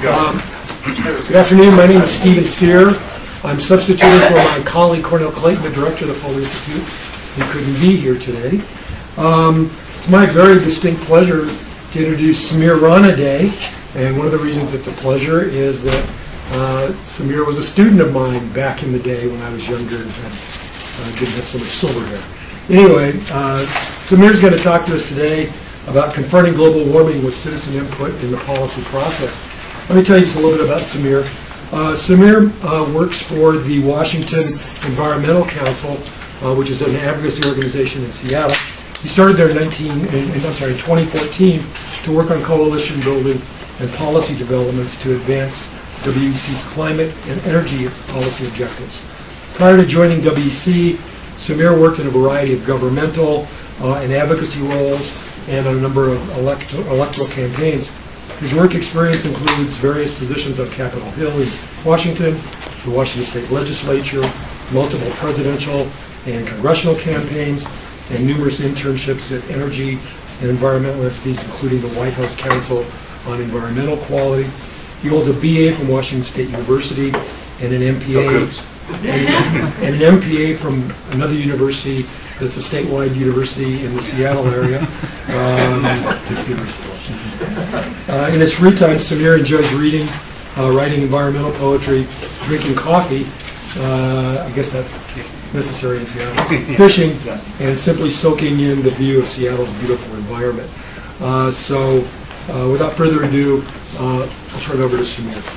Good afternoon. My name is Stephen Steer. I'm substituting for my colleague Cornell Clayton, the director of the Foley Institute, who couldn't be here today. It's my very distinct pleasure to introduce Samir Ranade, and one of the reasons it's a pleasure is that Samir was a student of mine back in the day when I was younger and didn't have so much silver hair. Anyway, Samir's going to talk to us today about confronting global warming with citizen input in the policy process. Let me tell you just a little bit about Samir. Samir works for the Washington Environmental Council, which is an advocacy organization in Seattle. He started there in 2014 to work on coalition building and policy developments to advance WEC's climate and energy policy objectives. Prior to joining WEC, Samir worked in a variety of governmental and advocacy roles and on a number of electoral campaigns. His work experience includes various positions on Capitol Hill in Washington, the Washington State Legislature, multiple presidential and congressional campaigns, and numerous internships at energy and environmental entities, including the White House Council on Environmental Quality. He holds a BA from Washington State University and an MPA and an MPA from another university that's a statewide university in the Seattle area. It's the University of Washington. In his free time, Samir enjoys reading, writing environmental poetry, drinking coffee, I guess that's necessary in Seattle, fishing, and simply soaking in the view of Seattle's beautiful environment. Without further ado, I'll turn it over to Samir.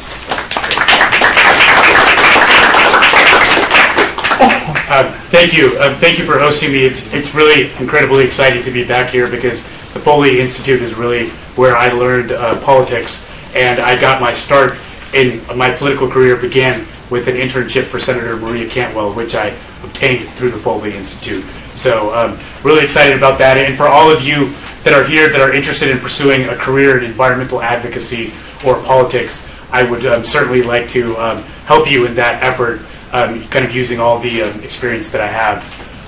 Thank you. Thank you for hosting me. It's really incredibly exciting to be back here because the Foley Institute is really where I learned politics, and I got my start in my political career began with an internship for Senator Maria Cantwell, which I obtained through the Foley Institute. So really excited about that. And for all of you that are here that are interested in pursuing a career in environmental advocacy or politics, I would certainly like to help you in that effort. Kind of using all the experience that I have.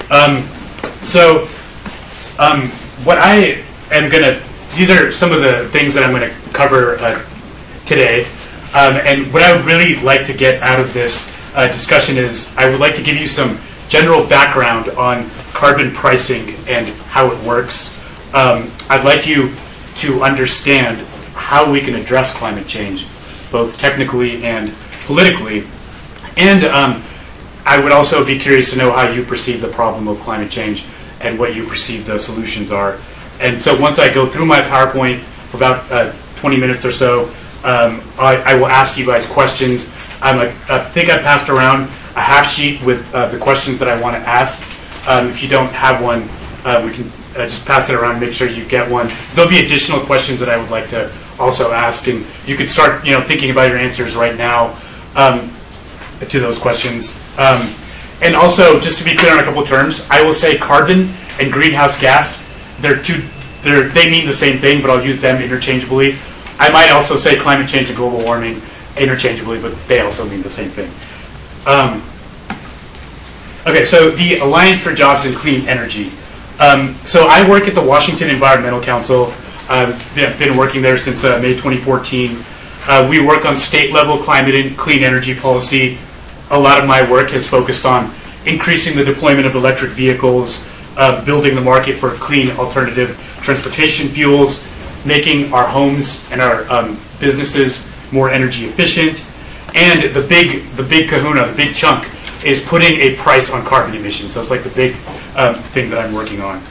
What I am going to, these are some of the things that I'm going to cover today. And what I would really like to get out of this discussion is I would like to give you some general background on carbon pricing and how it works. I'd like you to understand how we can address climate change, both technically and politically. And I would also be curious to know how you perceive the problem of climate change and what you perceive the solutions are. And so once I go through my PowerPoint for about 20 minutes or so, I will ask you guys questions. I think I passed around a half sheet with the questions that I want to ask. If you don't have one, we can just pass it around and make sure you get one. There'll be additional questions that I would like to also ask, and you could start thinking about your answers right now. To those questions. And also, just to be clear on a couple of terms, I will say carbon and greenhouse gas, they mean the same thing, but I'll use them interchangeably. I might also say climate change and global warming interchangeably, but they also mean the same thing. Okay, so the Alliance for Jobs and Clean Energy. So I work at the Washington Environmental Council. I've been working there since May 2014. We work on state-level climate and clean energy policy. A lot of my work has focused on increasing the deployment of electric vehicles, building the market for clean alternative transportation fuels, making our homes and our businesses more energy efficient, and the big kahuna, the big chunk, is putting a price on carbon emissions. That's like the big thing that I'm working on.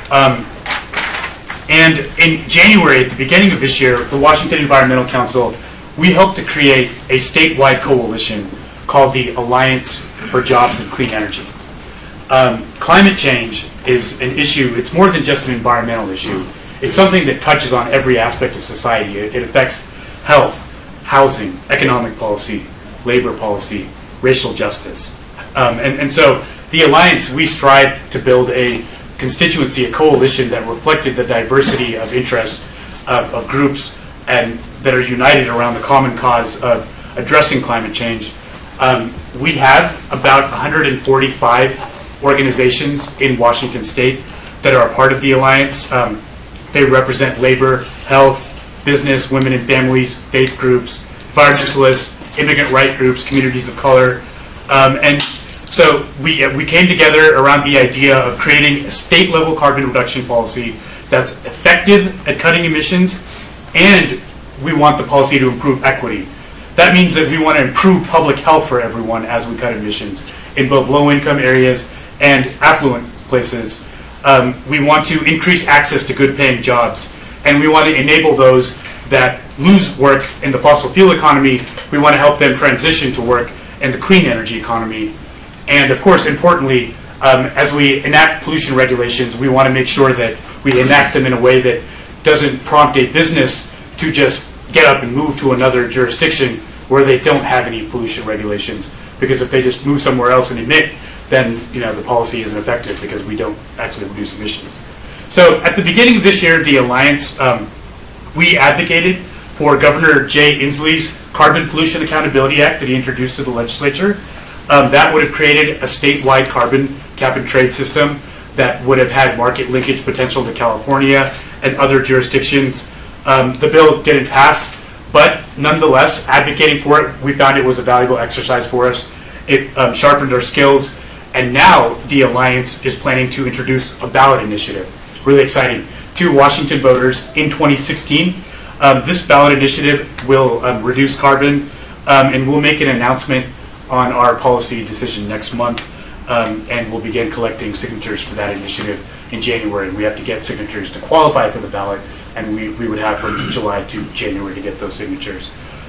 And in January, at the beginning of this year, the Washington Environmental Council, we helped to create a statewide coalition called the Alliance for Jobs and Clean Energy. Climate change is an issue. It's more than just an environmental issue. It's something that touches on every aspect of society. It affects health, housing, economic policy, labor policy, racial justice. And so the Alliance, we strive to build a constituency, a coalition that reflected the diversity of interest of groups and that are united around the common cause of addressing climate change. We have about 145 organizations in Washington State that are a part of the Alliance. They represent labor, health, business, women and families, faith groups, environmentalists, immigrant right groups, communities of color. And so we came together around the idea of creating a state-level carbon reduction policy that's effective at cutting emissions, and we want the policy to improve equity. That means that we want to improve public health for everyone as we cut emissions in both low-income areas and affluent places. We want to increase access to good-paying jobs, and we want to enable those that lose work in the fossil fuel economy. We want to help them transition to work in the clean energy economy. And of course, importantly, as we enact pollution regulations, we want to make sure that we enact them in a way that doesn't prompt a business to just get up and move to another jurisdiction where they don't have any pollution regulations. Because if they just move somewhere else and emit, then the policy isn't effective because we don't actually reduce emissions. So at the beginning of this year, the Alliance, we advocated for Governor Jay Inslee's Carbon Pollution Accountability Act that he introduced to the legislature. That would have created a statewide carbon cap and trade system that would have had market linkage potential to California and other jurisdictions. The bill didn't pass, but nonetheless, advocating for it, we found it was a valuable exercise for us. It sharpened our skills, and now the Alliance is planning to introduce a ballot initiative. Really exciting. To Washington voters in 2016. This ballot initiative will reduce carbon, and we'll make an announcement on our policy decision next month, and we'll begin collecting signatures for that initiative in January. We have to get signatures to qualify for the ballot, and we would have from July to January to get those signatures.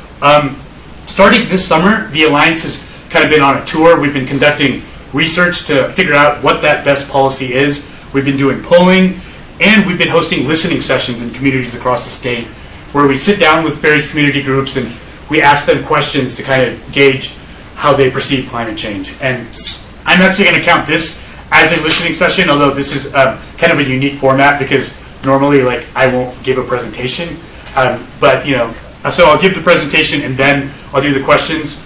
Starting this summer, the Alliance has kind of been on a tour. We've been conducting research to figure out what that best policy is. We've been doing polling, and we've been hosting listening sessions in communities across the state where we sit down with various community groups and we ask them questions to kind of gauge how they perceive climate change. And I'm actually going to count this as a listening session, although this is kind of a unique format because normally I won't give a presentation. But so I'll give the presentation and then I'll do the questions.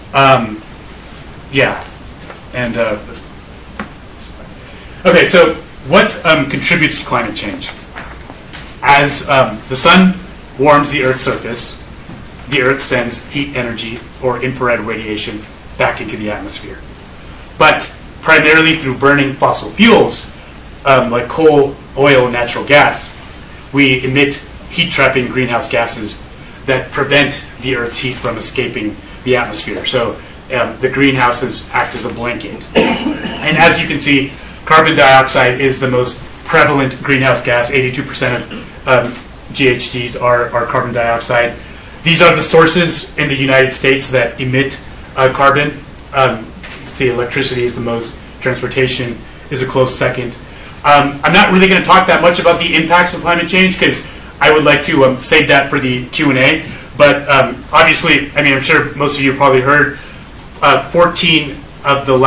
Okay, so what contributes to climate change? As the sun warms the Earth's surface, the Earth sends heat energy or infrared radiation back into the atmosphere. But primarily through burning fossil fuels, like coal, oil, and natural gas, we emit heat-trapping greenhouse gases that prevent the Earth's heat from escaping the atmosphere. So the greenhouses act as a blanket. And as you can see, carbon dioxide is the most prevalent greenhouse gas. 82% of GHGs are carbon dioxide. These are the sources in the United States that emit carbon. See, electricity is the most. Transportation is a close second. I'm not really going to talk that much about the impacts of climate change because I would like to save that for the Q&A. But obviously, I'm sure most of you probably heard 14 of the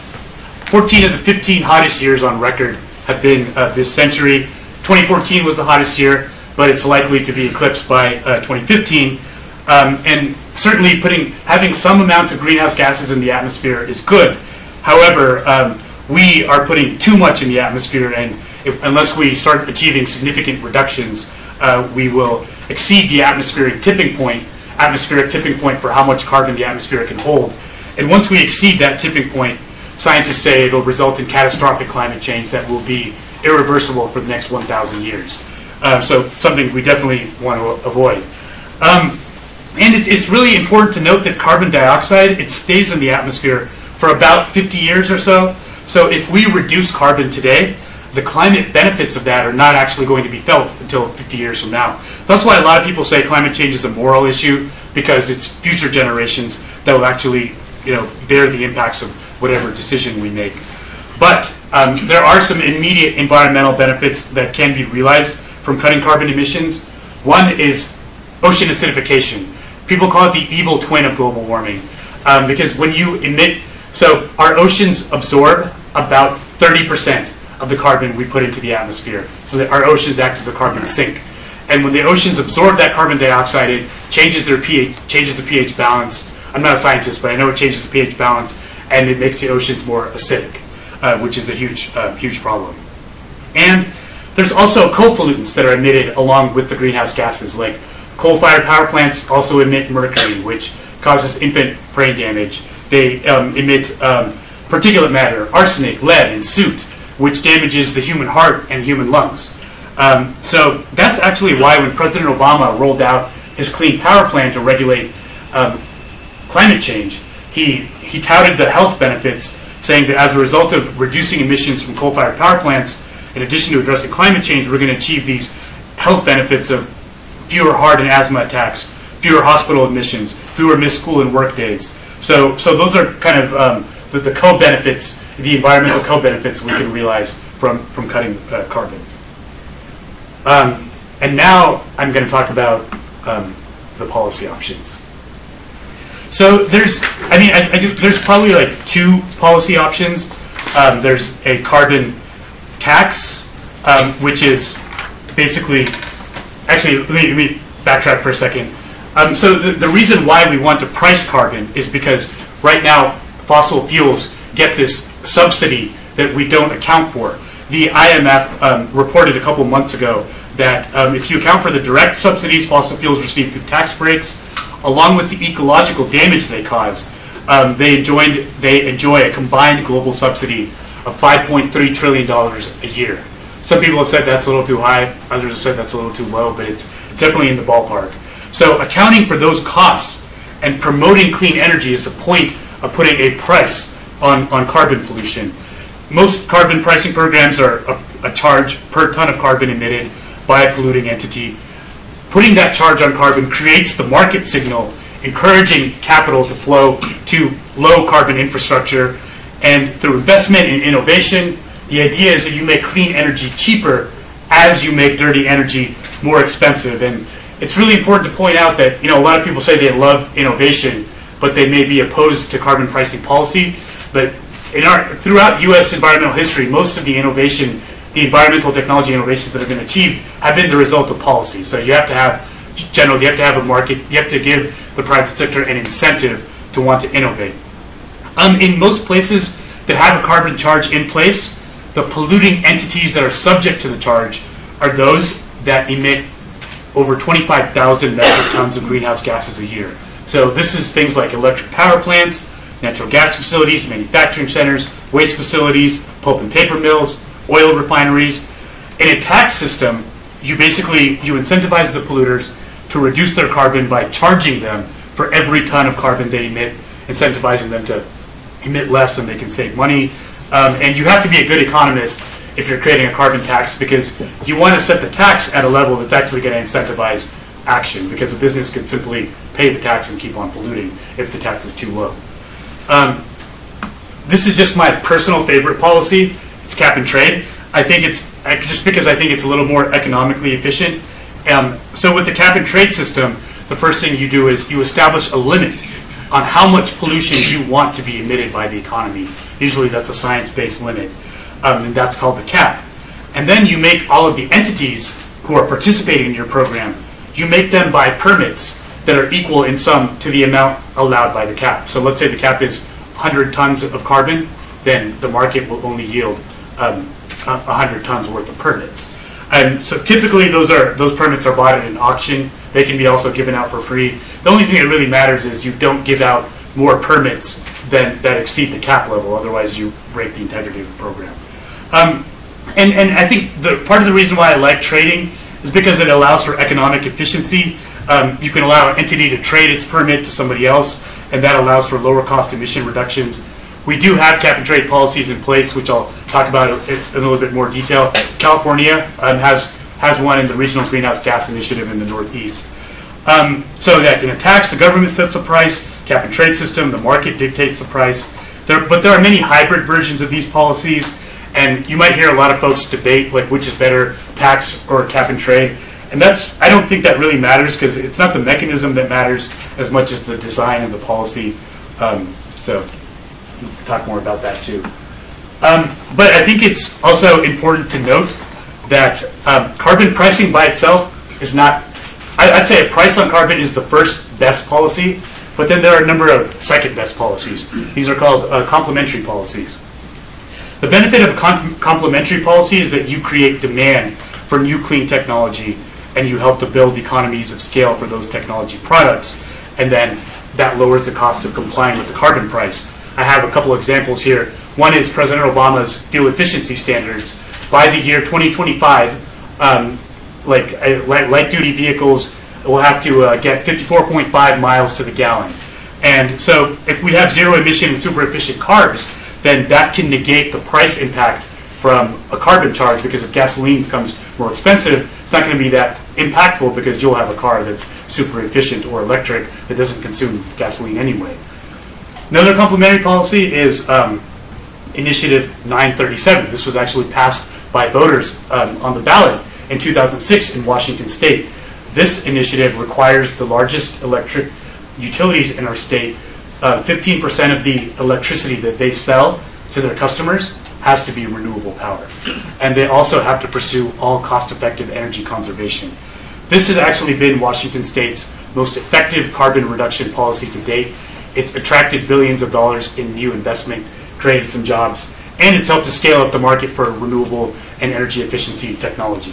15 hottest years on record have been this century. 2014 was the hottest year, but it's likely to be eclipsed by 2015. And certainly having some amount of greenhouse gases in the atmosphere is good. However, we are putting too much in the atmosphere, and unless we start achieving significant reductions, we will exceed the atmospheric tipping point for how much carbon the atmosphere can hold. And once we exceed that tipping point, scientists say it'll result in catastrophic climate change that will be irreversible for the next 1,000 years. So something we definitely want to avoid. And it's really important to note that carbon dioxide, it stays in the atmosphere for about 50 years or so. So if we reduce carbon today, the climate benefits of that are not actually going to be felt until 50 years from now. That's why a lot of people say climate change is a moral issue, because it's future generations that will actually bear the impacts of whatever decision we make. But there are some immediate environmental benefits that can be realized from cutting carbon emissions. One is ocean acidification. People call it the evil twin of global warming, because when you emit, so our oceans absorb about 30% of the carbon we put into the atmosphere. So that our oceans act as a carbon sink. And when the oceans absorb that carbon dioxide, it changes their pH, changes the pH balance. I'm not a scientist, but I know it changes the pH balance, and it makes the oceans more acidic, which is a huge problem. And there's also co-pollutants that are emitted along with the greenhouse gases, like Coal-fired power plants also emit mercury, which causes infant brain damage. They emit particulate matter, arsenic, lead, and soot, which damages the human heart and human lungs. So that's actually why when President Obama rolled out his Clean Power Plan to regulate climate change, he touted the health benefits, saying that as a result of reducing emissions from coal-fired power plants, in addition to addressing climate change, we're going to achieve these health benefits of fewer heart and asthma attacks, fewer hospital admissions, fewer missed school and work days. So those are kind of the co-benefits, the environmental co-benefits we can realize from cutting carbon. And now I'm going to talk about the policy options. So there's probably like two policy options. There's a carbon tax, which is basically, actually, let me backtrack for a second. So the reason why we want to price carbon is because right now fossil fuels get this subsidy that we don't account for. The IMF reported a couple months ago that if you account for the direct subsidies fossil fuels receive through tax breaks, along with the ecological damage they cause, they enjoy a combined global subsidy of $5.3 trillion a year. Some people have said that's a little too high, others have said that's a little too low, but it's definitely in the ballpark. So accounting for those costs and promoting clean energy is the point of putting a price on carbon pollution. Most carbon pricing programs are a charge per ton of carbon emitted by a polluting entity. Putting that charge on carbon creates the market signal, encouraging capital to flow to low carbon infrastructure. And through investment in innovation, the idea is that you make clean energy cheaper as you make dirty energy more expensive. And it's really important to point out that, a lot of people say they love innovation, but they may be opposed to carbon pricing policy. But throughout U.S. environmental history, most of the innovation, the environmental technology innovations that have been achieved have been the result of policy. So you have to have a market, you have to give the private sector an incentive to want to innovate. In most places that have a carbon charge in place, the polluting entities that are subject to the charge are those that emit over 25,000 metric tons of greenhouse gases a year. So this is things like electric power plants, natural gas facilities, manufacturing centers, waste facilities, pulp and paper mills, oil refineries. In a tax system, you incentivize the polluters to reduce their carbon by charging them for every ton of carbon they emit, incentivizing them to emit less and they can save money. And you have to be a good economist if you're creating a carbon tax, because you want to set the tax at a level that's actually going to incentivize action, because a business could simply pay the tax and keep on polluting if the tax is too low. This is just my personal favorite policy. It's cap and trade. I think it's just because I think it's a little more economically efficient. So with the cap and trade system, the first thing you do is you establish a limit on how much pollution you want to be emitted by the economy. Usually that's a science-based limit, and that's called the cap. And then you make all of the entities who are participating in your program, you make them buy permits that are equal in sum to the amount allowed by the cap. So let's say the cap is 100 tons of carbon, then the market will only yield 100 tons worth of permits. And so typically those permits are bought at an auction. They can be also given out for free. The only thing that really matters is you don't give out more permits that exceed the cap level. Otherwise, you break the integrity of the program. And I think part of the reason why I like trading is because it allows for economic efficiency. You can allow an entity to trade its permit to somebody else, and that allows for lower cost emission reductions. We do have cap and trade policies in place, which I'll talk about in a little bit more detail. California has one in the Regional Greenhouse Gas Initiative in the Northeast. So that in a tax, the government sets the price, cap and trade system, the market dictates the price. But there are many hybrid versions of these policies, and you might hear a lot of folks debate like which is better, tax or cap and trade. And I don't think that really matters, because it's not the mechanism that matters as much as the design and the policy. So we'll talk more about that too. But I think it's also important to note that carbon pricing by itself is not, I'd say a price on carbon is the first best policy, but then there are a number of second best policies. These are called complementary policies. The benefit of a complementary policy is that you create demand for new clean technology and you help to build economies of scale for those technology products, and then that lowers the cost of complying with the carbon price. I have a couple of examples here. One is President Obama's fuel efficiency standards. By the year 2025, light-duty vehicles will have to get 54.5 miles to the gallon. And so if we have zero-emission and super-efficient cars, then that can negate the price impact from a carbon charge, because if gasoline becomes more expensive, it's not going to be that impactful because you'll have a car that's super efficient or electric that doesn't consume gasoline anyway. Another complementary policy is Initiative 937. This was actually passed by voters on the ballot in 2006 in Washington State. This initiative requires the largest electric utilities in our state, 15% of the electricity that they sell to their customers has to be renewable power. And they also have to pursue all cost-effective energy conservation. This has actually been Washington State's most effective carbon reduction policy to date. It's attracted billions of dollars in new investment, created some jobs, and it's helped to scale up the market for renewable and energy efficiency technology.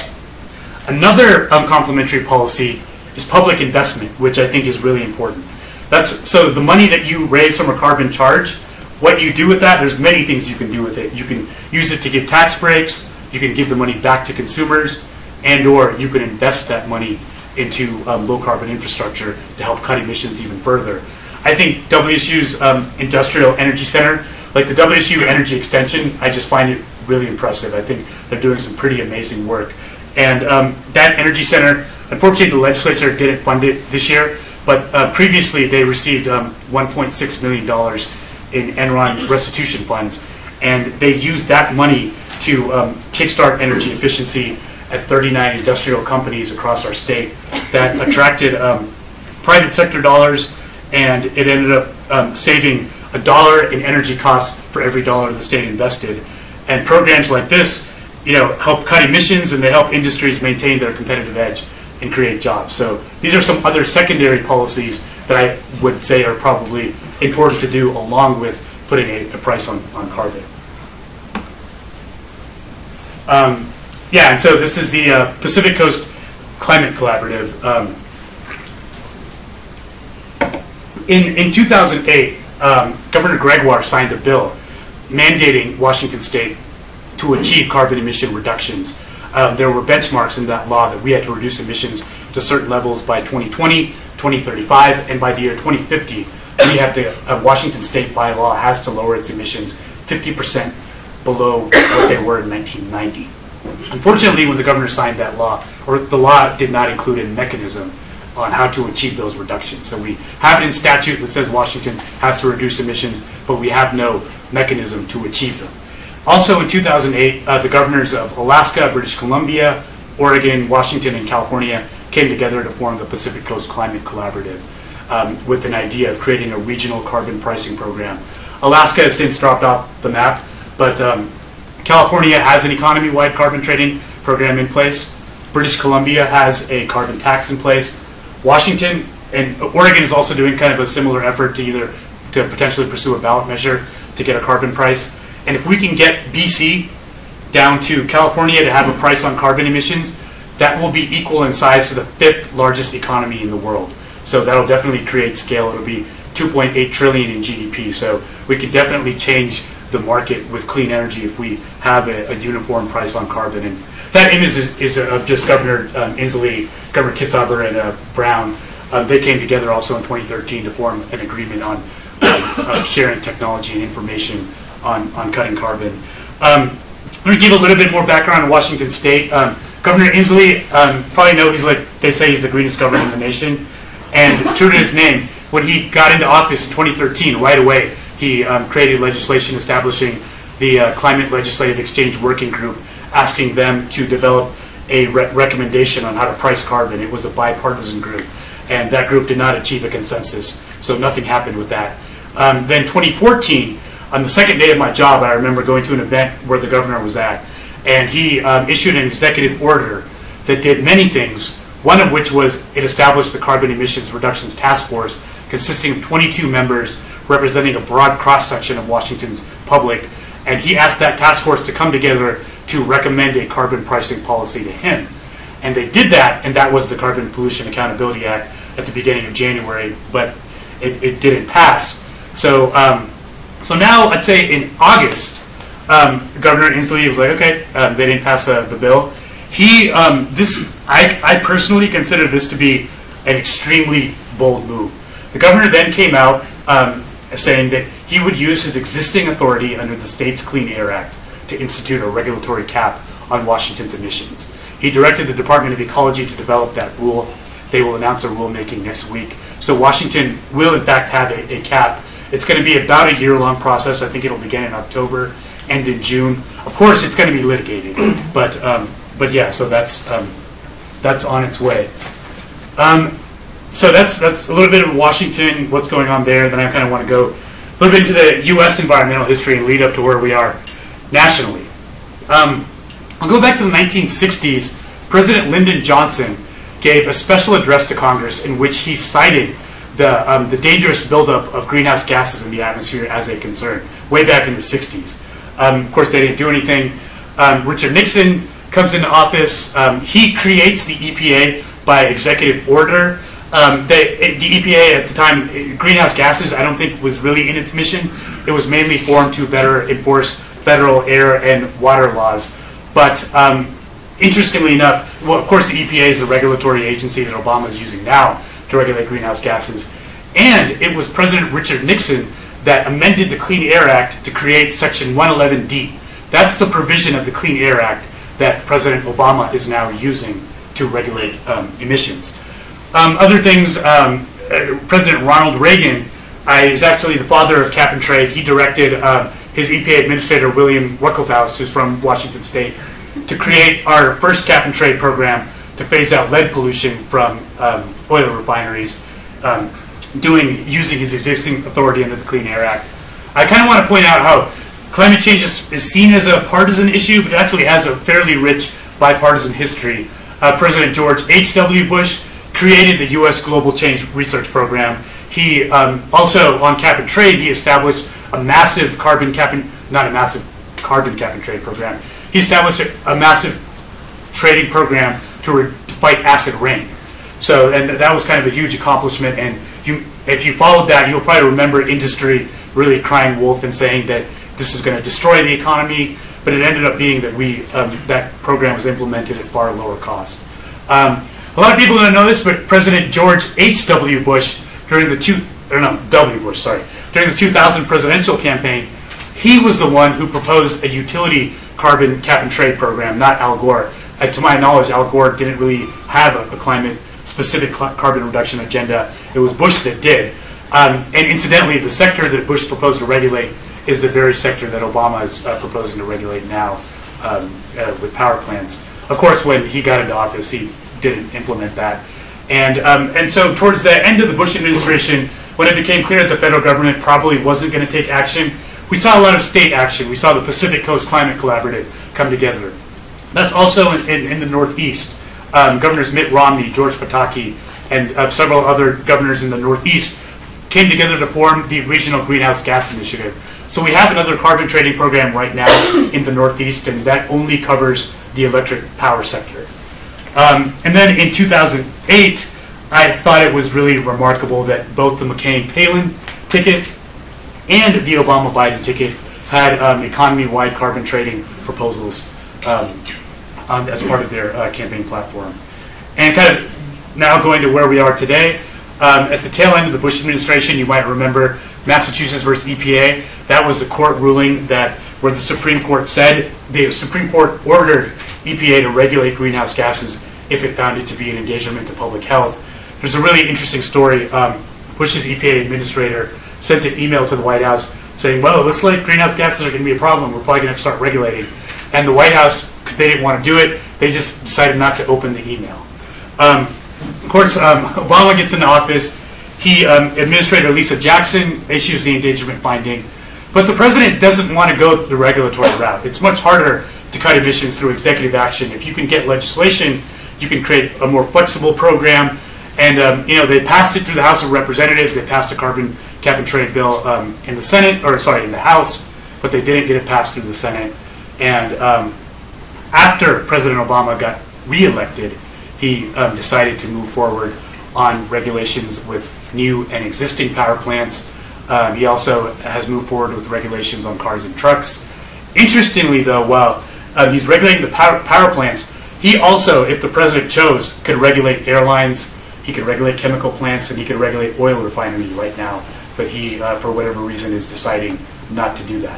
Another complementary policy is public investment, which I think is really important. So the money that you raise from a carbon charge, what you do with that, there's many things you can do with it. You can use it to give tax breaks, you can give the money back to consumers, and or you can invest that money into low carbon infrastructure to help cut emissions even further. I think WSU's Industrial Energy Center, like the WSU Energy Extension, I just find it really impressive. I think they're doing some pretty amazing work. And that Energy Center, unfortunately the legislature didn't fund it this year, but previously they received $1.6 million in Enron restitution funds, and they used that money to kickstart energy efficiency at 39 industrial companies across our state that attracted private sector dollars, and it ended up saving $1 in energy costs for every dollar the state invested. And programs like this, help cut emissions, and they help industries maintain their competitive edge and create jobs. So these are some other secondary policies that I would say are probably important to do along with putting a price on carbon. And so this is the Pacific Coast Climate Collaborative. In 2008, Governor Gregoire signed a bill mandating Washington State to achieve carbon emission reductions. There were benchmarks in that law that we had to reduce emissions to certain levels by 2020, 2035, and by the year 2050, we have to, Washington State by law has to lower its emissions 50% below what they were in 1990. Unfortunately, when the governor signed that law, or the law did not include a mechanism on how to achieve those reductions. So we have it in statute that says Washington has to reduce emissions, but we have no mechanism to achieve them. Also in 2008, the governors of Alaska, British Columbia, Oregon, Washington, and California came together to form the Pacific Coast Climate Collaborative with an idea of creating a regional carbon pricing program. Alaska has since dropped off the map, but California has an economy-wide carbon trading program in place. British Columbia has a carbon tax in place. Washington and Oregon is also doing kind of a similar effort to potentially pursue a ballot measure to get a carbon price. And if we can get BC down to California to have a price on carbon emissions, that will be equal in size to the 5th largest economy in the world. So that'll definitely create scale. It'll be 2.8 trillion in GDP. So we could definitely change the market with clean energy if we have a uniform price on carbon. And that image is of just Governor Inslee, Governor Kitzhaber, and Brown. They came together also in 2013 to form an agreement on sharing technology and information on cutting carbon. Let me give a little bit more background on Washington State. Governor Inslee, probably know they say he's the greenest governor in the nation. And true to his name, when he got into office in 2013, right away, he created legislation establishing the Climate Legislative Exchange Working Group, asking them to develop a recommendation on how to price carbon. It was a bipartisan group, and that group did not achieve a consensus, so nothing happened with that. Then 2014, on the second day of my job, I remember going to an event where the governor was at, and he issued an executive order that did many things, one of which was it established the Carbon Emissions Reductions Task Force, consisting of 22 members representing a broad cross-section of Washington's public, and he asked that task force to come together to recommend a carbon pricing policy to him. And they did that, and that was the Carbon Pollution Accountability Act at the beginning of January, but it didn't pass. So, so now, I'd say in August, Governor Inslee was like, okay, they didn't pass the bill. I personally consider this to be an extremely bold move. The governor then came out saying that he would use his existing authority under the State's Clean Air Act to institute a regulatory cap on Washington's emissions. He directed the Department of Ecology to develop that rule. They will announce a rulemaking next week. So Washington will, in fact, have a cap. It's going to be about a year-long process. I think it'll begin in October, end in June. Of course, it's going to be litigated, but yeah. So that's on its way. So that's a little bit of Washington, what's going on there. Then I kind of want to go a little bit into the U.S. environmental history and lead up to where we are nationally. I'll go back to the 1960s. President Lyndon Johnson gave a special address to Congress in which he cited the dangerous buildup of greenhouse gases in the atmosphere as a concern, way back in the 60s. Of course, they didn't do anything. Richard Nixon comes into office. He creates the EPA by executive order. The EPA at the time, greenhouse gases, I don't think was really in its mission. It was mainly formed to better enforce federal air and water laws. But interestingly enough, well, of course, the EPA is the regulatory agency that Obama is using now to regulate greenhouse gases. And it was President Richard Nixon that amended the Clean Air Act to create Section 111D. That's the provision of the Clean Air Act that President Obama is now using to regulate emissions. Other things, President Ronald Reagan is actually the father of cap and trade. He directed his EPA administrator, William Ruckelshaus, who's from Washington State, to create our first cap and trade program to phase out lead pollution from oil refineries, using his existing authority under the Clean Air Act. I kind of want to point out how climate change is seen as a partisan issue, but it actually has a fairly rich bipartisan history. President George H.W. Bush created the U.S. Global Change Research Program. He also, on cap and trade, he established a massive carbon cap and trade program. He established a massive trading program to fight acid rain. So, and that was kind of a huge accomplishment. And if you followed that, you'll probably remember industry really crying wolf and saying that this is going to destroy the economy. But it ended up being that that program was implemented at far lower cost. A lot of people don't know this, but President George H.W. Bush, during the 2000 presidential campaign, he was the one who proposed a utility carbon cap and trade program, not Al Gore. To my knowledge, Al Gore didn't really have a climate-specific carbon reduction agenda. It was Bush that did. And incidentally, the sector that Bush proposed to regulate is the very sector that Obama is proposing to regulate now with power plants. Of course, when he got into office, he didn't implement that. And so towards the end of the Bush administration, when it became clear that the federal government probably wasn't going to take action, we saw a lot of state action. We saw the Pacific Coast Climate Collaborative come together. That's also in the Northeast. Governors Mitt Romney, George Pataki, and several other governors in the Northeast came together to form the Regional Greenhouse Gas Initiative. So we have another carbon trading program right now in the Northeast, and that only covers the electric power sector. And then in 2008, I thought it was really remarkable that both the McCain-Palin ticket and the Obama-Biden ticket had economy-wide carbon trading proposals as part of their campaign platform. And kind of now going to where we are today, at the tail end of the Bush administration, you might remember Massachusetts versus EPA. That was the court ruling where the Supreme Court said, the Supreme Court ordered EPA to regulate greenhouse gases if it found it to be an endangerment to public health. There's a really interesting story. Bush's EPA administrator sent an email to the White House saying, well, it looks like greenhouse gases are going to be a problem. We're probably going to have to start regulating. And the White House, because they didn't want to do it, they just decided not to open the email. Of course, Obama gets into office. Administrator Lisa Jackson issues the endangerment finding. But the president doesn't want to go the regulatory route. It's much harder to cut emissions through executive action. If you can get legislation, you can create a more flexible program. And they passed it through the House of Representatives. They passed a carbon cap and trade bill in the House, but they didn't get it passed through the Senate. And after President Obama got reelected, he decided to move forward on regulations with new and existing power plants. He also has moved forward with regulations on cars and trucks. Interestingly, though, while he's regulating the power plants, he also, if the president chose, could regulate airlines, he could regulate chemical plants, and he could regulate oil refinery right now. But he, for whatever reason, is deciding not to do that.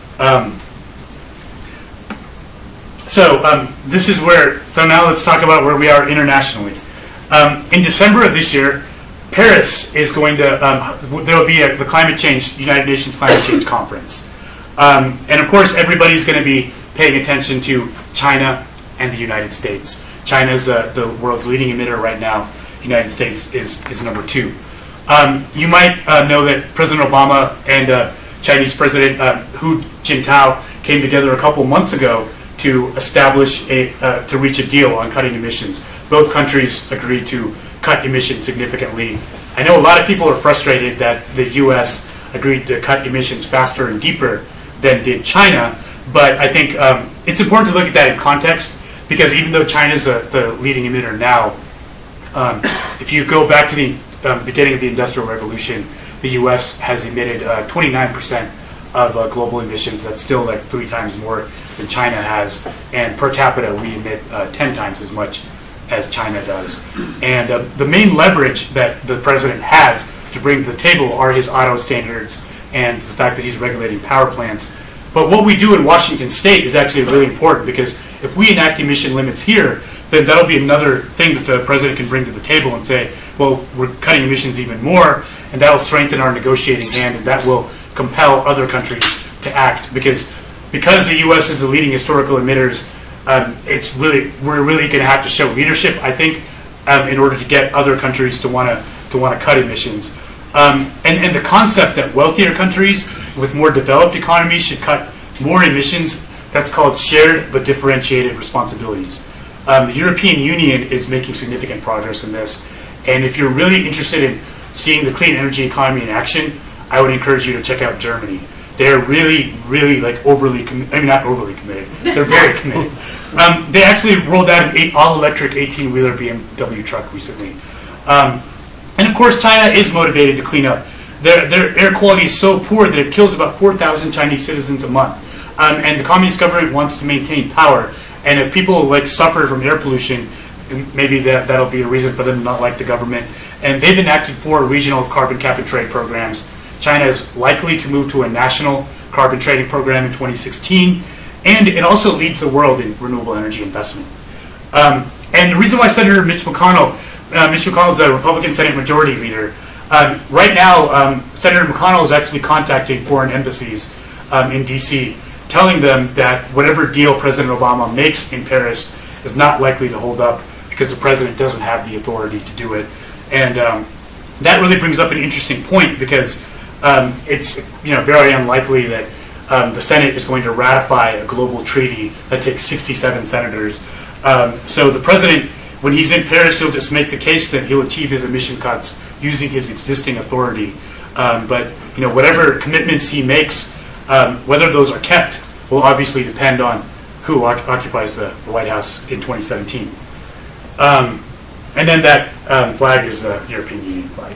This is where, so now let's talk about where we are internationally. In December of this year, Paris is going to, there will be the climate change, United Nations Climate Change Conference. And of course, everybody's going to be paying attention to China and the United States. China is the world's leading emitter right now. The United States is number 2. You might know that President Obama and Chinese President Hu Jintao came together a couple months ago to establish to reach a deal on cutting emissions. Both countries agreed to cut emissions significantly. I know a lot of people are frustrated that the U.S. agreed to cut emissions faster and deeper than did China, but I think it's important to look at that in context, because even though China is the leading emitter now, if you go back to the beginning of the Industrial Revolution, the U.S. has emitted 29% of global emissions. That's still like 3 times more than China has, and per capita we emit 10 times as much as China does. And the main leverage that the president has to bring to the table are his auto standards and the fact that he's regulating power plants. But what we do in Washington State is actually really important, because if we enact emission limits here, then that'll be another thing that the president can bring to the table and say, well, we're cutting emissions even more, and that'll strengthen our negotiating hand, and that will compel other countries to act. Because the U.S. is the leading historical emitters, we're really going to have to show leadership, I think, in order to get other countries to want to cut emissions. And the concept that wealthier countries with more developed economies should cut more emissions, that's called shared but differentiated responsibilities. The European Union is making significant progress in this, and if you're really interested in seeing the clean energy economy in action, I would encourage you to check out Germany. They're really, really like overly committed. I mean, not overly committed. They're very committed. They actually rolled out an all-electric 18-wheeler BMW truck recently. And of course, China is motivated to clean up. Their air quality is so poor that it kills about 4,000 Chinese citizens a month. And the communist government wants to maintain power. And if people like suffer from air pollution, maybe that'll be a reason for them to not like the government. And they've enacted 4 regional carbon cap and trade programs. China is likely to move to a national carbon trading program in 2016, and it also leads the world in renewable energy investment. And the reason why Senator Mitch McConnell is a Republican Senate Majority Leader. Right now, Senator McConnell is actually contacting foreign embassies in D.C., telling them that whatever deal President Obama makes in Paris is not likely to hold up because the president doesn't have the authority to do it. And that really brings up an interesting point, because it's very unlikely that the Senate is going to ratify a global treaty that takes 67 senators. So the president, when he's in Paris, he'll just make the case that he'll achieve his emission cuts using his existing authority. But whatever commitments he makes, whether those are kept, will obviously depend on who occupies the White House in 2017. And then that flag is the European Union flag.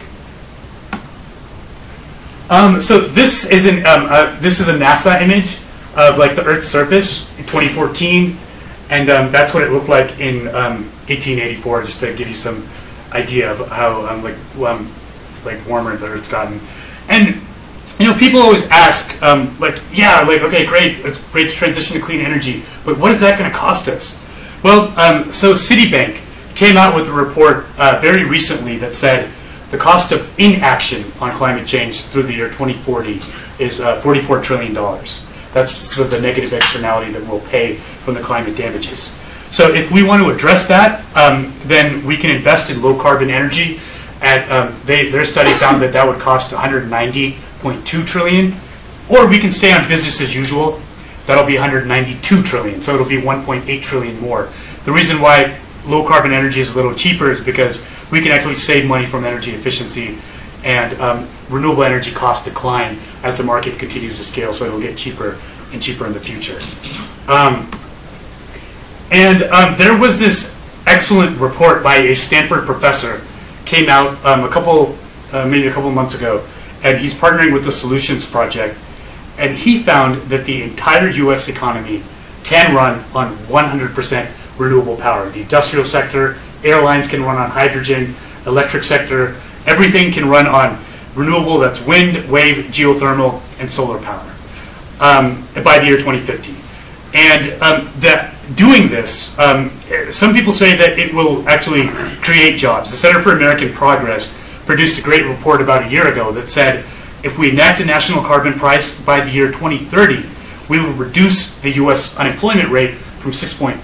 So this is a NASA image of like the Earth's surface in 2014, and that's what it looked like in 1884. Just to give you some idea of how like warmer the Earth's gotten. And people always ask, okay, great, it's great to transition to clean energy, but what is that going to cost us? Well, so Citibank came out with a report very recently that said the cost of inaction on climate change through the year 2040 is $44 trillion. That's for the negative externality that we'll pay from the climate damages. So if we want to address that, then we can invest in low carbon energy. Their study found that would cost $190.2 trillion, or we can stay on business as usual. That'll be $192 trillion, so it'll be $1.8 trillion more. The reason why low carbon energy is a little cheaper is because we can actually save money from energy efficiency, and renewable energy costs decline as the market continues to scale, so it'll get cheaper and cheaper in the future. There was this excellent report by a Stanford professor came out maybe a couple months ago, and he's partnering with the Solutions Project, and he found that the entire U.S. economy can run on 100% renewable power. The industrial sector, airlines can run on hydrogen, electric sector, everything can run on renewable, that's wind, wave, geothermal, and solar power by the year 2050. And doing this, some people say that it will actually create jobs. The Center for American Progress produced a great report about a year ago that said if we enact a national carbon price by the year 2030, we will reduce the U.S. unemployment rate from 6.5%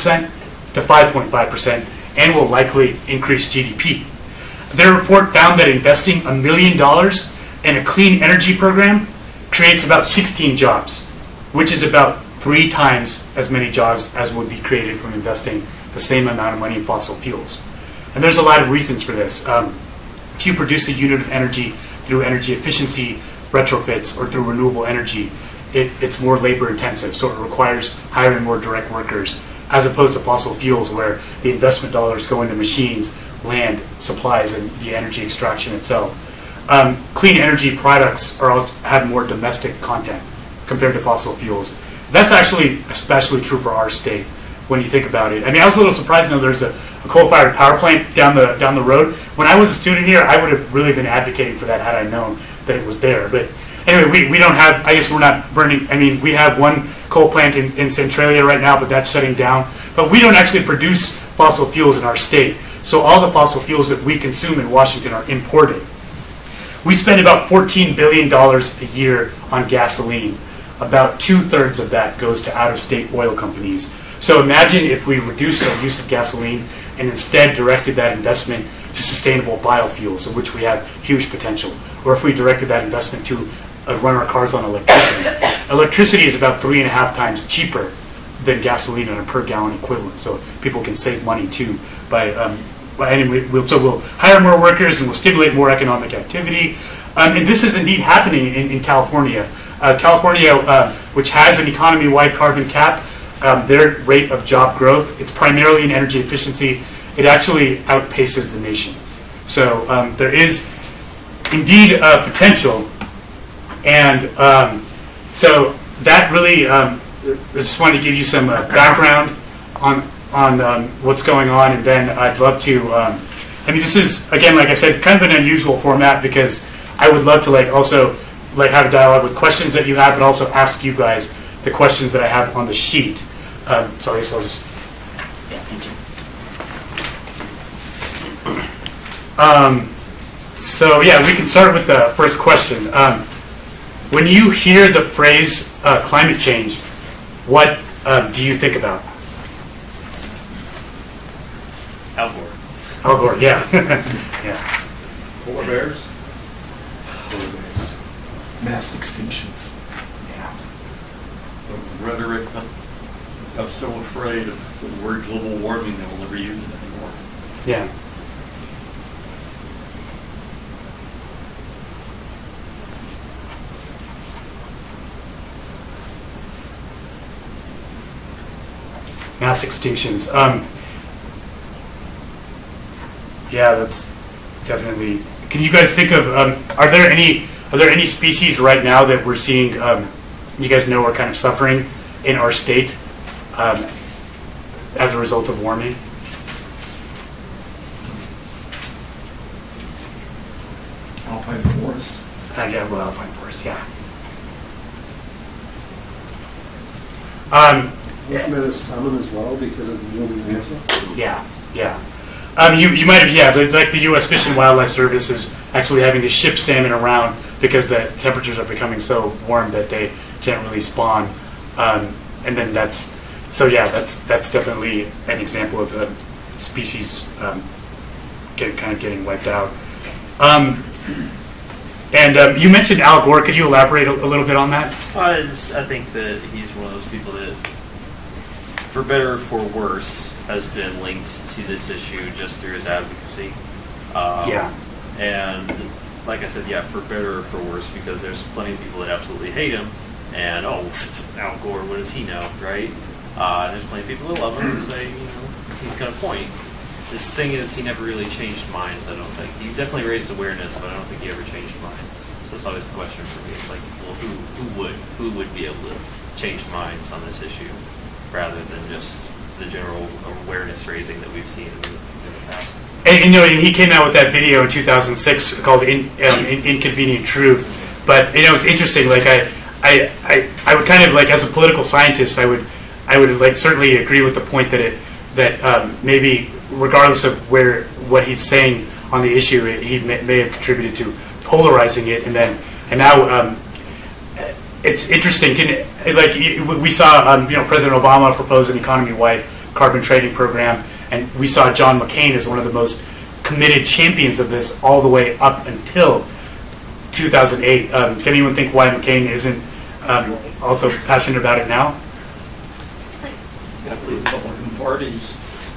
to 5.5% and will likely increase GDP. Their report found that investing $1 million in a clean energy program creates about 16 jobs, which is about 3 times as many jobs as would be created from investing the same amount of money in fossil fuels. And there's a lot of reasons for this. If you produce a unit of energy through energy efficiency retrofits or through renewable energy, it's more labor intensive, so it requires hiring more direct workers, as opposed to fossil fuels where the investment dollars go into machines, land, supplies, and the energy extraction itself. Clean energy products have more domestic content compared to fossil fuels. That's actually especially true for our state when you think about it. I mean, I was a little surprised to know there's a coal-fired power plant down the road. When I was a student here, I would have really been advocating for that had I known that it was there. But anyway, we don't have, I guess we're not burning, I mean, we have one coal plant in Centralia right now, but that's shutting down. But we don't actually produce fossil fuels in our state. So all the fossil fuels that we consume in Washington are imported. We spend about $14 billion a year on gasoline. About 2/3 of that goes to out-of-state oil companies. So imagine if we reduced our use of gasoline and instead directed that investment to sustainable biofuels, of which we have huge potential. Or if we directed that investment to run our cars on electricity. Electricity is about 3.5 times cheaper than gasoline on a per gallon equivalent. So people can save money too so we'll hire more workers and we'll stimulate more economic activity. And this is indeed happening in California. California, which has an economy-wide carbon cap, their rate of job growth, it's primarily in energy efficiency, it actually outpaces the nation. So there is indeed potential. And so that really, I just wanted to give you some background on what's going on, and then I'd love to, I mean, this is, again, like I said, it's kind of an unusual format because I would love to also have a dialogue with questions that you have, but also ask you guys the questions that I have on the sheet. So I'll just, yeah, thank you. So yeah, we can start with the first question. When you hear the phrase climate change, what do you think about? Al Gore. Al Gore, yeah. Yeah. Polar bears? Polar bears. Mass extinctions. Yeah. The rhetoric, I'm so afraid of the word global warming that we'll never use it anymore. Yeah. Mass extinctions. Yeah, that's definitely. Can you guys think of? Are there any species right now that we're seeing? You guys know are kind of suffering in our state as a result of warming. Alpine forests. Yeah, well, alpine forests. Yeah. Wasn't that a salmon as well because of the warming mantle? Yeah, yeah. You might have, yeah, like the U.S. Fish and Wildlife Service is actually having to ship salmon around because the temperatures are becoming so warm that they can't really spawn. And then that's definitely an example of a species getting wiped out. And you mentioned Al Gore. Could you elaborate a little bit on that? I think that he's one of those people that, for better or for worse, has been linked to this issue just through his advocacy. Yeah. And like I said, yeah, for better or for worse, because there's plenty of people that absolutely hate him, and Al Gore, what does he know, right? And there's plenty of people that love him and say, he's going to point. This thing is, he never really changed minds, I don't think. He definitely raised awareness, but I don't think he ever changed minds. So it's always a question for me. It's like, well, who would be able to change minds on this issue, rather than just the general awareness raising that we've seen in the past. And and he came out with that video in 2006 called "Inconvenient Truth." But it's interesting. Like I would kind of like, as a political scientist, I would like certainly agree with the point that maybe regardless of what he's saying on the issue, he may have contributed to polarizing it, and now it's interesting. We saw President Obama propose an economy-wide carbon trading program, and we saw John McCain as one of the most committed champions of this all the way up until 2008. Can anyone think why McCain isn't also passionate about it now? Yeah, the Republican Party's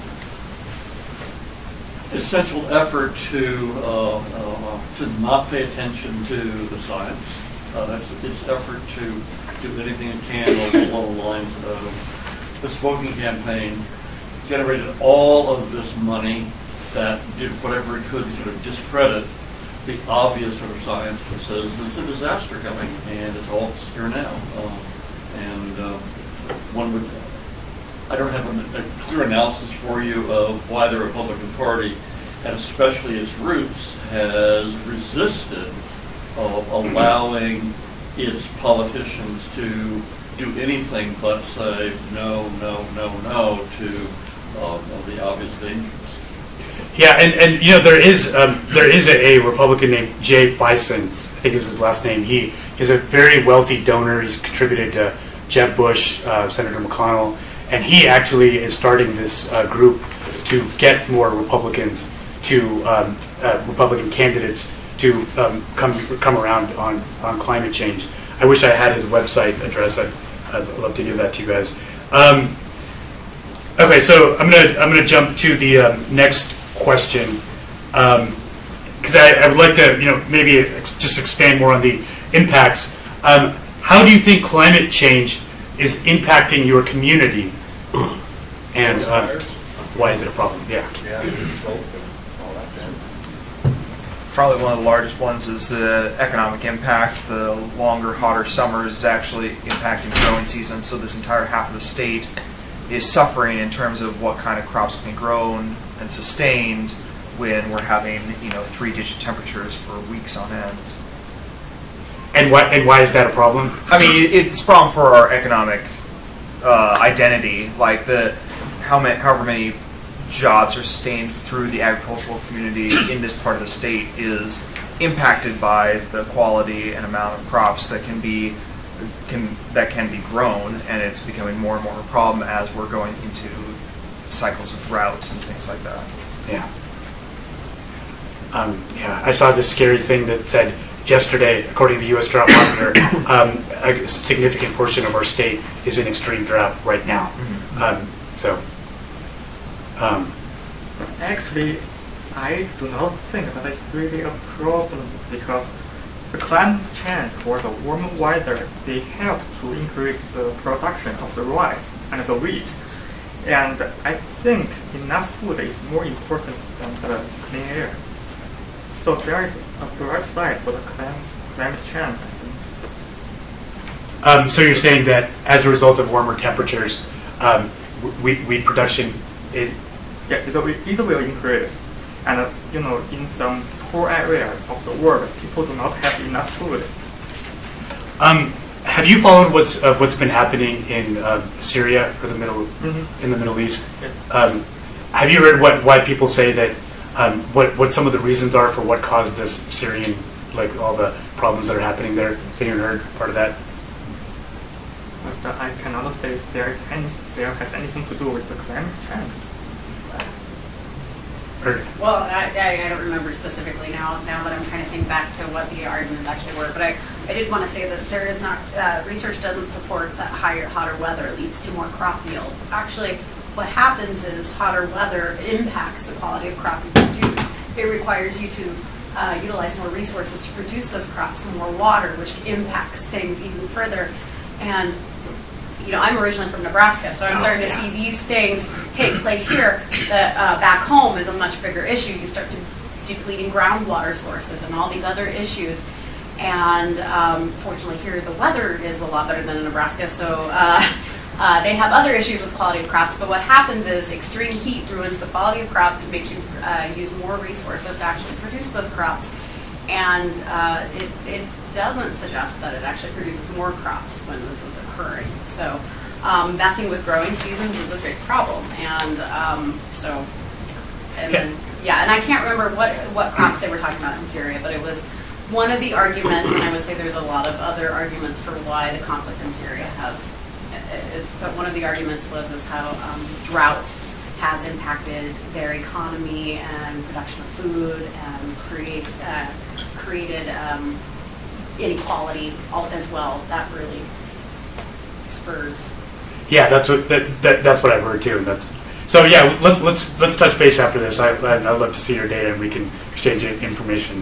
essential effort to not pay attention to the science. Its effort to do anything it can along the lines of the smoking campaign generated all of this money that did whatever it could to sort of discredit the obvious sort of science that says there's a disaster coming and it's all here now. One would, I don't have a clear analysis for you of why the Republican Party, and especially its roots, has resisted allowing its politicians to do anything but say no, no, no, no to the obvious dangers. Yeah, and there is a Republican named Jay Bison, I think is his last name. He is a very wealthy donor. He's contributed to Jeb Bush, Senator McConnell, and he actually is starting this group to get more Republicans Republican candidates to come around on climate change. I wish I had his website address. I'd love to give that to you guys. Okay, so I'm gonna jump to the next question, because I would like to maybe just expand more on the impacts. How do you think climate change is impacting your community, and why is it a problem? Yeah. Probably one of the largest ones is the economic impact. The longer, hotter summers is actually impacting the growing season, so this entire half of the state is suffering in terms of what kind of crops can be grown and sustained when we're having 3-digit temperatures for weeks on end. And why is that a problem? I mean, it's a problem for our economic identity, like however many jobs are sustained through the agricultural community in this part of the state is impacted by the quality and amount of crops that can be grown, and it's becoming more and more of a problem as we're going into cycles of drought and things like that. Yeah. I saw this scary thing that said yesterday, according to the U.S. Drought Monitor, a significant portion of our state is in extreme drought right now. Actually, I do not think that it's really a problem, because the climate change or the warmer weather, they help to increase the production of the rice and the wheat. And I think enough food is more important than the clean air. So there is a bright side for the climate change, I think. So you're saying that as a result of warmer temperatures, wheat production it will increase, and in some poor areas of the world, people do not have enough food. Have you followed what's been happening in Syria or in the Middle East? Yeah. Have you heard why people say that what some of the reasons are for what caused this Syrian, like all the problems that are happening there? Has anyone heard part of that? But I cannot say there has anything to do with the climate change. Well, I don't remember specifically now that I'm trying to think back to what the arguments actually were, but I did want to say that there is not, research doesn't support that hotter weather leads to more crop yields. Actually, what happens is hotter weather impacts the quality of crop you produce. It requires you to utilize more resources to produce those crops, more water, which impacts things even further. And I'm originally from Nebraska, so I'm starting to see these things take place here. That back home is a much bigger issue. You start depleting groundwater sources and all these other issues. And fortunately here the weather is a lot better than in Nebraska, so they have other issues with quality of crops. But what happens is extreme heat ruins the quality of crops and makes you use more resources to actually produce those crops. And it doesn't suggest that it actually produces more crops when this is occurring. So messing with growing seasons is a big problem. And and I can't remember what crops they were talking about in Syria, but it was one of the arguments, and I would say there's a lot of other arguments for why the conflict in Syria but one of the arguments was how drought has impacted their economy and production of food and created inequality as well. That really spurs. Yeah, that's what I've heard too. So yeah, let's touch base after this. I'd love to see your data and we can exchange information.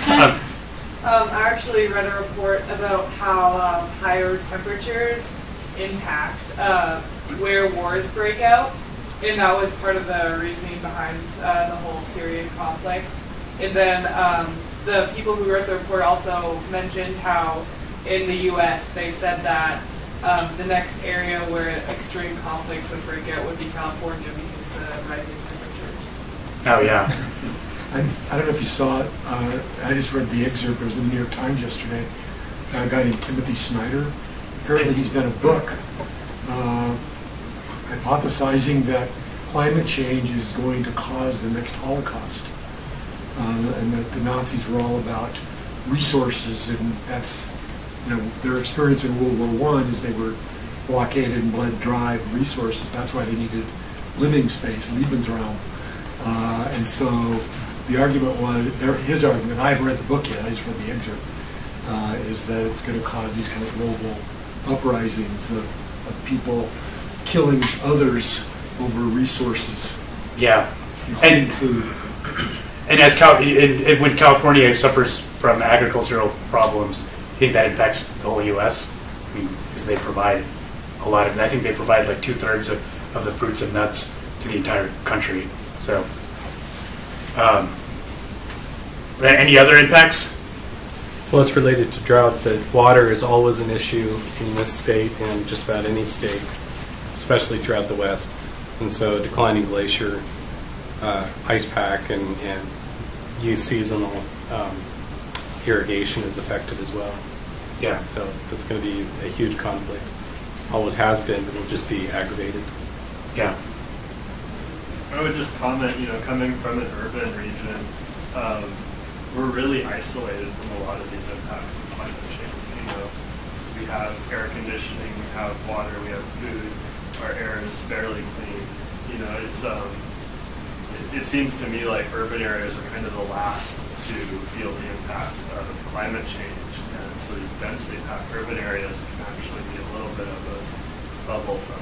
I actually read a report about how higher temperatures impact where wars break out, and that was part of the reasoning behind the whole Syrian conflict. And then the people who wrote the report also mentioned how in the U.S. they said that the next area where extreme conflict would break out would be California because of the rising temperatures. Oh yeah. I don't know if you saw it. I just read the excerpt. It was in the New York Times yesterday. A guy named Timothy Snyder. Apparently he's done a book hypothesizing that climate change is going to cause the next Holocaust. And that the Nazis were all about resources, and that's their experience in World War I is they were blockaded and bled dry of resources. That's why they needed living space, Lebensraum. And so the argument was, his argument, I haven't read the book yet, I just read the excerpt, is that it's going to cause these kind of global uprisings of people killing others over resources. Yeah. And food. And when California suffers from agricultural problems, I think that impacts the whole U.S. I mean, because they provide a lot of, I think they provide like 2/3 of the fruits and nuts to the entire country. So, any other impacts? Well, it's related to drought, but water is always an issue in this state and just about any state, especially throughout the West. And so declining glacier, ice pack, and youth seasonal irrigation is affected as well. Yeah. So that's going to be a huge conflict. Always has been, but it'll just be aggravated. Yeah. I would just comment, coming from an urban region, we're really isolated from a lot of these impacts of climate change. We have air conditioning, we have water, we have food, our air is fairly clean. It seems to me like urban areas are kind of the last to feel the impact of climate change, and so these densely packed urban areas can actually be a little bit of a bubble from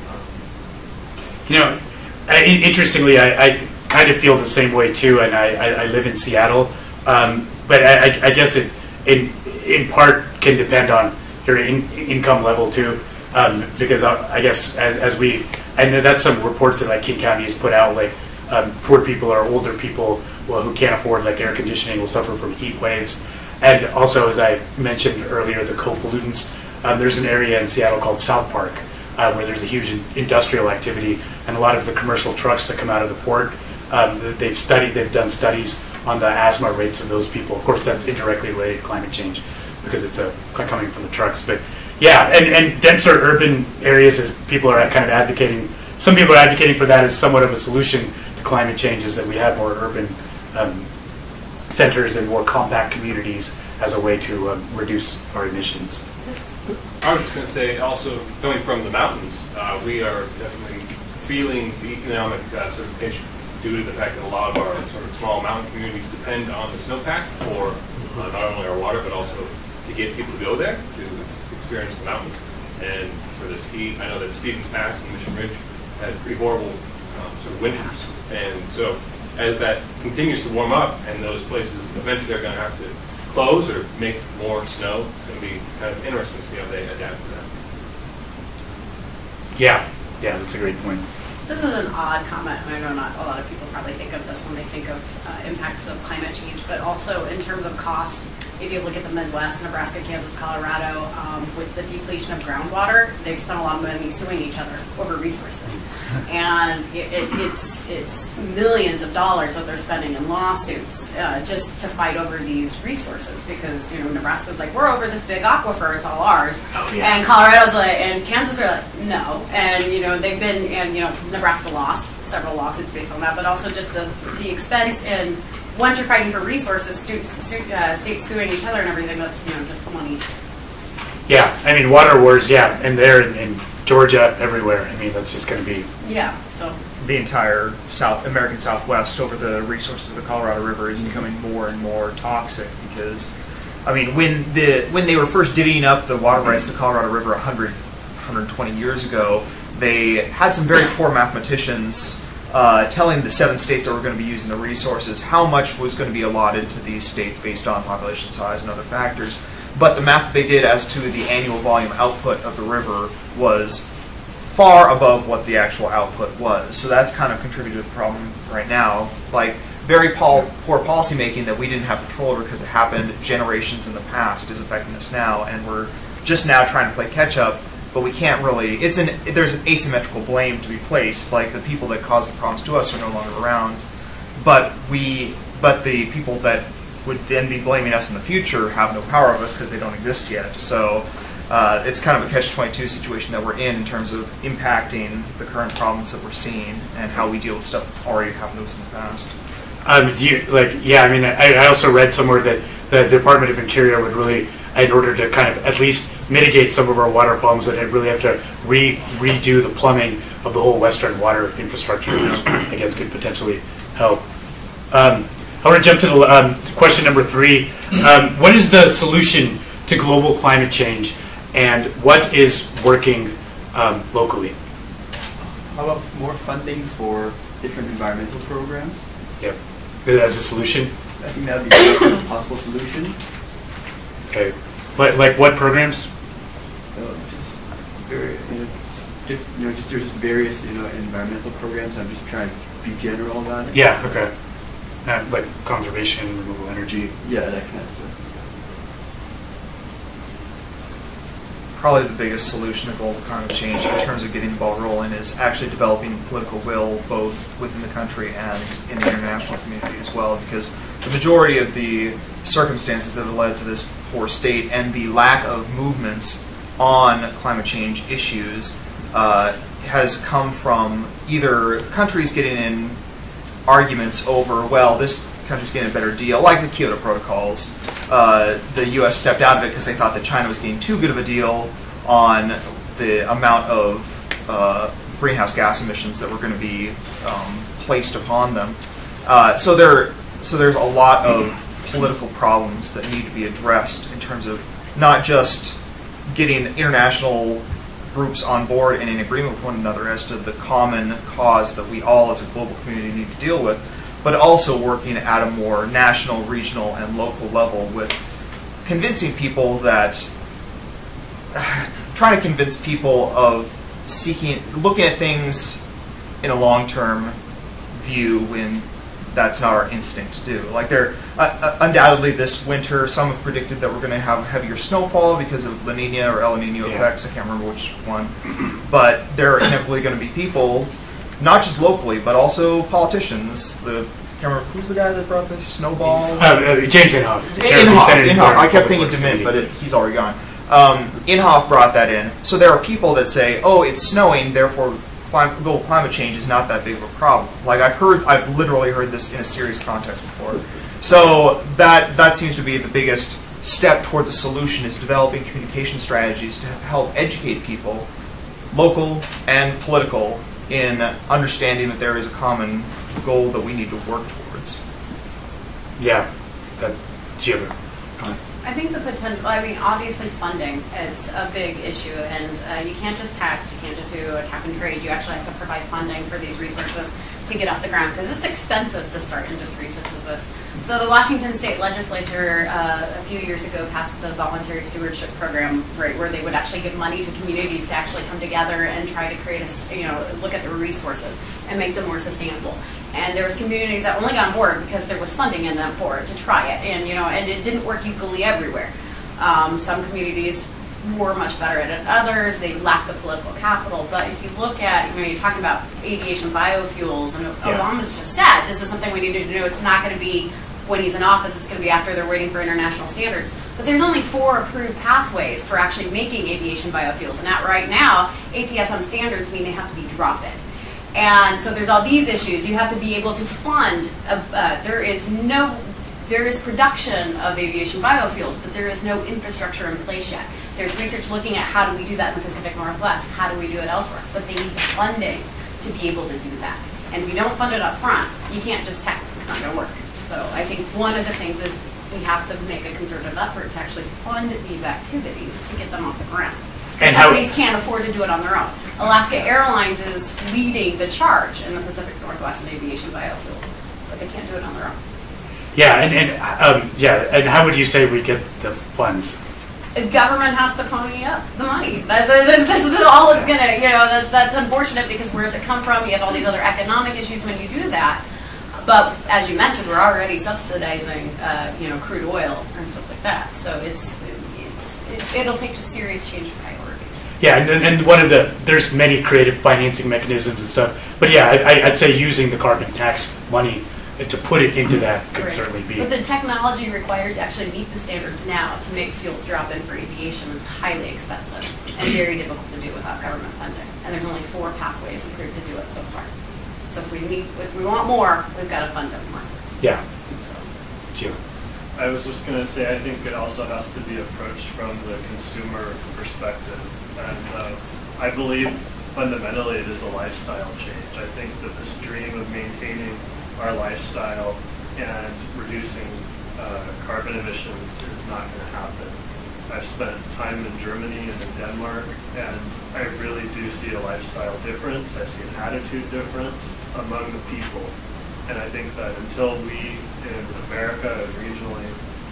it. Interestingly, I kind of feel the same way too, and I live in Seattle, but I guess it in part can depend on your income level too, because I guess I know that's some reports that like King County has put out, like poor people or older people who can't afford like air conditioning will suffer from heat waves, and also as I mentioned earlier, the co-pollutants. There's an area in Seattle called South Park where there's a huge industrial activity, and a lot of the commercial trucks that come out of the port, they've done studies on the asthma rates of those people. Of course, that's indirectly related to climate change because it's coming from the trucks. But yeah, and denser urban areas, as people are kind of advocating, some people are advocating for that as somewhat of a solution to climate change, is that we have more urban centers and more compact communities as a way to reduce our emissions. I was just going to say, also coming from the mountains, we are definitely feeling the economic sort of pinch due to the fact that a lot of our sort of small mountain communities depend on the snowpack for not only our water, but also to get people to go there to experience the mountains. And for the ski, I know that Stevens Pass and Mission Ridge had pretty horrible sort of winters. And so as that continues to warm up and those places eventually are going to have to close or make more snow, it's going to be kind of interesting to see how they adapt to that. Yeah, that's a great point. This is an odd comment, and I know not a lot of people probably think of this when they think of impacts of climate change, but also in terms of costs, if you look at the Midwest, Nebraska, Kansas, Colorado, with the depletion of groundwater, they've spent a lot of money suing each other over resources. And it's millions of dollars that they're spending in lawsuits just to fight over these resources, because Nebraska's like, we're over this big aquifer, it's all ours. Oh, yeah. And Colorado's like, and Kansas are like, no. And they've been, and Nebraska lost several lawsuits based on that, but also just the expense and once you're fighting for resources, states suing each other and everything, that's just the money. Yeah, I mean, water wars, and there in Georgia, everywhere. I mean, that's just going to be... Yeah, so... The entire American Southwest over the resources of the Colorado River is becoming more and more toxic because, I mean, when they were first divvying up the water rights to the Colorado River 120 years ago, they had some very poor mathematicians telling the 7 states that were going to be using the resources how much was going to be allotted to these states based on population size and other factors. But the math they did as to the annual volume output of the river was far above what the actual output was. So that's kind of contributed to the problem right now. Like, very poor policymaking that we didn't have control over because it happened generations in the past is affecting us now, and we're just now trying to play catch up. But we can't really, there's an asymmetrical blame to be placed, like the people that caused the problems to us are no longer around, but the people that would then be blaming us in the future have no power over us because they don't exist yet. So it's kind of a catch-22 situation that we're in terms of impacting the current problems that we're seeing and how we deal with stuff that's already happened to us in the past. I also read somewhere that the Department of Interior would really, in order to kind of at least mitigate some of our water problems, that I'd really have to redo the plumbing of the whole Western water infrastructure, which I guess could potentially help. I want to jump to the question number 3. What is the solution to global climate change, and what is working locally? How about more funding for different environmental programs? Yep. As a solution? I think that would be as a possible solution. Okay. Like what programs? Just very, just there's various environmental programs. I'm just trying to be general about it. Yeah. Okay. Like conservation, renewable energy. Yeah, that kind of stuff. Probably the biggest solution to global climate change in terms of getting the ball rolling is actually developing political will both within the country and in the international community as well, because the majority of the circumstances that have led to this poor state and the lack of movement on climate change issues has come from either countries getting in arguments over, well, this country's getting a better deal, like the Kyoto Protocols. The U.S. stepped out of it because they thought that China was getting too good of a deal on the amount of greenhouse gas emissions that were going to be placed upon them. So there's a lot of political problems that need to be addressed in terms of not just getting international groups on board and in agreement with one another as to the common cause that we all as a global community need to deal with, but also working at a more national, regional, and local level with convincing people that, trying to convince people of looking at things in a long-term view when that's not our instinct to do. Like undoubtedly this winter, some have predicted that we're going to have heavier snowfall because of La Nina or El Nino effects, I can't remember which one, but there are inevitably going to be people, not just locally, but also politicians. I can't remember, who's the guy that brought this snowball? James Inhofe. Inhofe. I kept thinking DeMint, but he's already gone. Inhofe brought that in. So there are people that say, oh, it's snowing, therefore global climate change is not that big of a problem. Like I've literally heard this in a serious context before. So that seems to be the biggest step towards a solution, is developing communication strategies to help educate people, local and political, in understanding that there is a common goal that we need to work towards. Yeah. Jim. I think the potential, obviously funding is a big issue, and you can't just tax, you can't just do a cap and trade, you actually have to provide funding for these resources to get off the ground, because it's expensive to start industries such as this. So the Washington State Legislature a few years ago passed the Voluntary Stewardship Program, right, where they would actually give money to communities to actually come together and try to create look at their resources and make them more sustainable. And there was communities that only got on board because there was funding in them for it to try it, and and it didn't work equally everywhere. Some communities were much better at it than others. They lacked the political capital. But if you look at, you're talking about aviation biofuels, and Obama's just said this is something we need to do. It's not going to be when he's in office. It's going to be after they're waiting for international standards. But there's only 4 approved pathways for actually making aviation biofuels, and that right now, ATSM standards mean they have to be drop-in. And so there's all these issues. You have to be able to fund. There is production of aviation biofuels, but there is no infrastructure in place yet. There's research looking at how do we do that in the Pacific Northwest, how do we do it elsewhere, but they need the funding to be able to do that. And if you don't fund it up front, you can't just tax, it's not going to work. So I think one of the things is we have to make a concerted effort to actually fund these activities to get them off the ground. And companies can't afford to do it on their own. Alaska Airlines is leading the charge in the Pacific Northwest in aviation biofuels, but they can't do it on their own. Yeah, and how would you say we get the funds? The government has to pony up the money. That's all it's gonna, that's unfortunate because where does it come from? You have all these other economic issues when you do that. But as you mentioned, we're already subsidizing, crude oil and stuff like that. So it'll take a serious change of priorities. Yeah, and there's many creative financing mechanisms and stuff. But yeah, I'd say using the carbon tax money to put it into that could certainly be. But the technology required to actually meet the standards now to make fuels drop in for aviation is highly expensive and very difficult to do without government funding. And there's only 4 pathways approved to do it so far. So if we want more, we've got to fund them more. Yeah. Jim. I was just going to say, I think it also has to be approached from the consumer perspective. And I believe fundamentally it is a lifestyle change. I think that this dream of maintaining our lifestyle and reducing carbon emissions is not going to happen. I've spent time in Germany and in Denmark, and I really do see a lifestyle difference. I see an attitude difference among the people. And I think that until we in America and regionally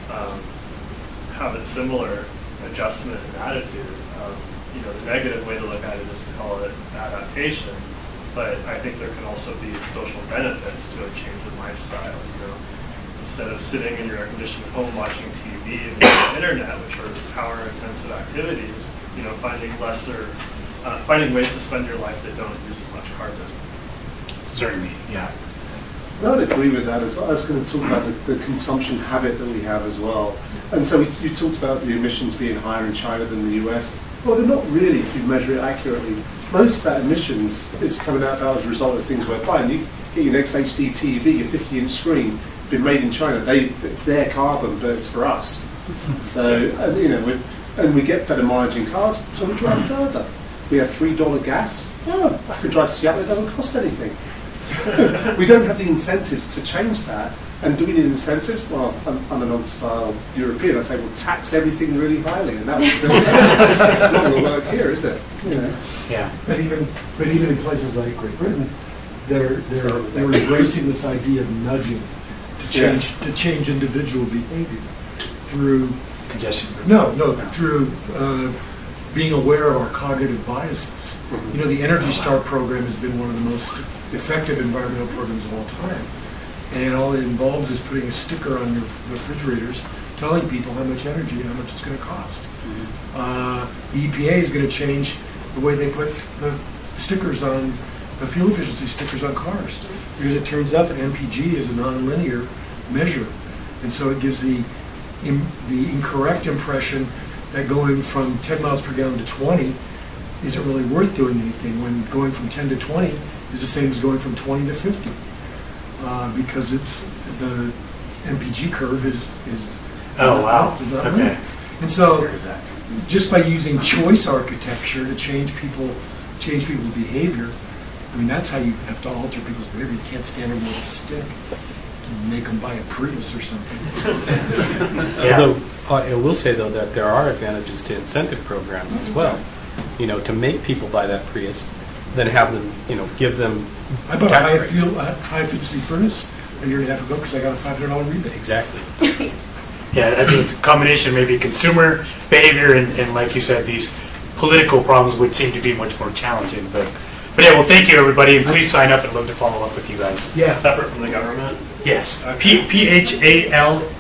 have a similar adjustment in attitude, the negative way to look at it is to call it adaptation. But I think there can also be social benefits to a change in lifestyle. Instead of sitting in your air-conditioned home watching TV and the internet, which are power-intensive activities, finding ways to spend your life that don't use as much carbon. Certainly, yeah. I would agree with that as well. I was going to talk about the consumption habit that we have as well. And so you talked about the emissions being higher in China than the US. Well, they're not really if you measure it accurately. Most of that emissions is coming out as a result of things we're buying. You get your next HD TV, your 50-inch screen, it's been made in China. It's their carbon, but it's for us. So, and we get better mileage in cars, so we drive further. We have $3 gas. Oh, I could drive to Seattle, it doesn't cost anything. We don't have the incentives to change that. And do we need incentives? Well, I'm a non-style European. I say, well, tax everything really highly, and that it's not going to work here, is it? Yeah. But even in places like Great Britain, they're embracing this idea of nudging to change individual behavior through congestion. Through being aware of our cognitive biases. The Energy Star program has been one of the most effective environmental programs of all time. And all it involves is putting a sticker on your refrigerators telling people how much energy and how much it's going to cost. The EPA is going to change the way they put the stickers on, the fuel efficiency stickers on cars. Because it turns out that MPG is a nonlinear measure. And so it gives the incorrect impression that going from 10 miles per gallon to 20 isn't really worth doing anything, when going from 10 to 20 is the same as going from 20 to 50. Because the MPG curve is not linear. And so just by using choice architecture to change people's behavior, that's how you have to alter people's behavior. You can't stand them with a stick and make them buy a Prius or something. Although I will say though that there are advantages to incentive programs as well. To make people buy that Prius, then have them, give them. I bought a high efficiency furnace. I a year and a half ago because I got a $500 rebate. Exactly. Yeah, I think it's a combination of maybe consumer behavior and like you said, these political problems would seem to be much more challenging. But yeah, well, thank you, everybody, and please sign up. I'd love to follow up with you guys. Yeah. Separate from the government? Yes. PHAL